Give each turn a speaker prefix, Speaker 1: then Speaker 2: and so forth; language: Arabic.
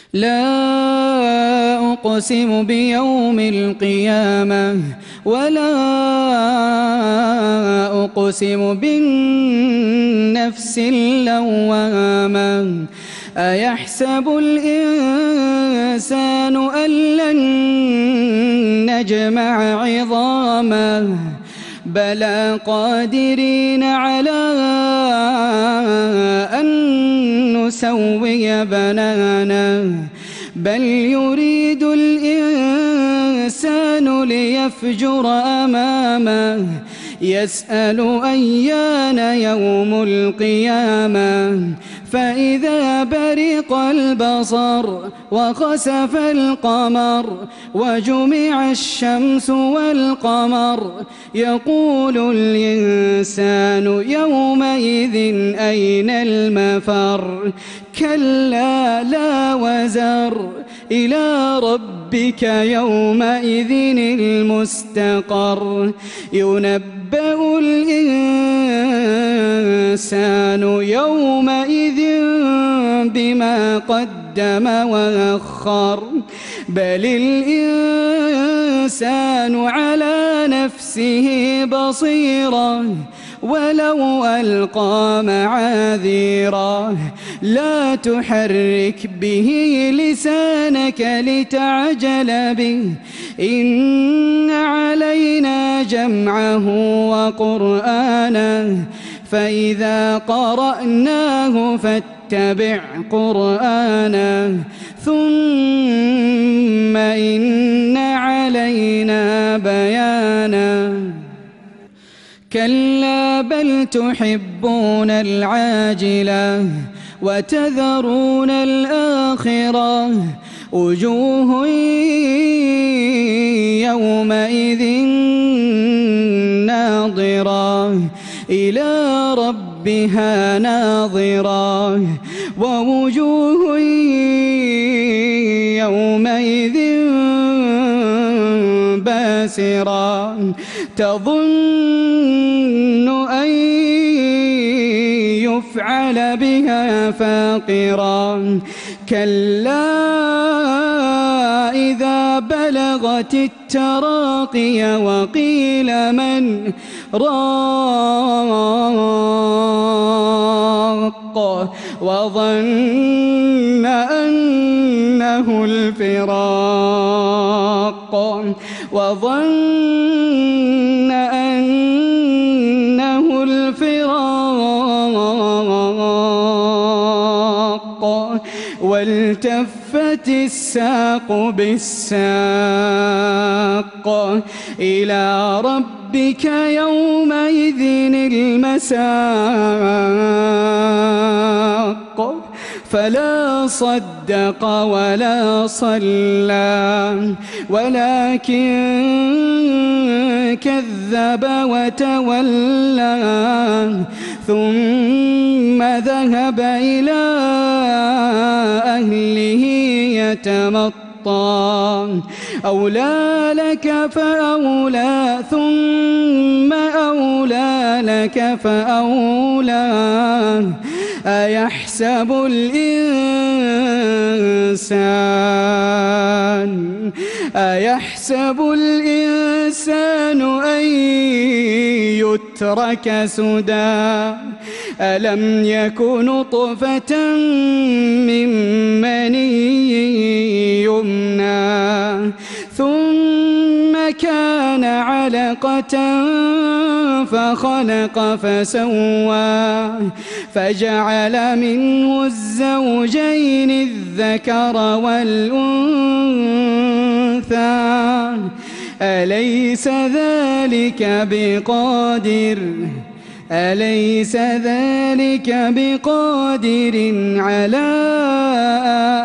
Speaker 1: لا أقسم بيوم القيامة ولا أقسم بالنفس اللوامة أيحسب الإنسان أن لن نجمع عظامه بلى قادرين على أن نسوي بنانه بل يريد الإنسان ليفجر أمامه يسأل أيان يوم القيامة فإذا برق البصر وخسف القمر وجمع الشمس والقمر يقول الإنسان يومئذ أين المفر كلا لا وزر إلى ربك يومئذ المستقر ينبأ الإنسان يومئذ بما قدم وأخر بل الإنسان على نفسه بصيرة ولو ألقى معاذيره لا تحرك به لسانك لتعجل به إن علينا جمعه وقرآنه فإذا قرأناه فاتبع قرآنه ثم إن علينا بيانه كلا بل تحبون العاجلة وتذرون الآخرة وجوه يومئذ ناظرة إلى ربها ناظرة ووجوه يومئذ باسرة تظن أن يفعل بها فاقرة كلا إذا بلغت التراقي وقيل من راق وظن أنه الفراق وظن أنه الفراق والتفت الساق بالساق إلى ربك يومئذ المساق فلا صدق ولا صلى ولكن كذب وتولى ثم ذهب إلى أهله يتمطى أولى لك فأولى ثم أولى لك فأولى أيحسب الإنسان أن يترك سدى ألم يك نطفة من مني يمنى ثم كان علقة فخلق فسوى فجعل منه الزوجين الذكر والأنثى أليس ذلك بقادر على